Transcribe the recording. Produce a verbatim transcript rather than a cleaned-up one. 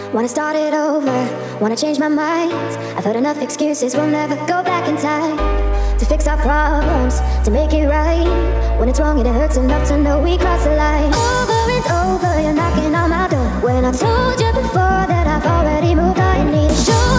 Wanna start it over, wanna change my mind. I've heard enough excuses, we'll never go back in time. To fix our problems, to make it right. When it's wrong and it hurts enough to know we crossed the line. Over and over, you're knocking on my door. When I've told you before that I've already moved on, you need to show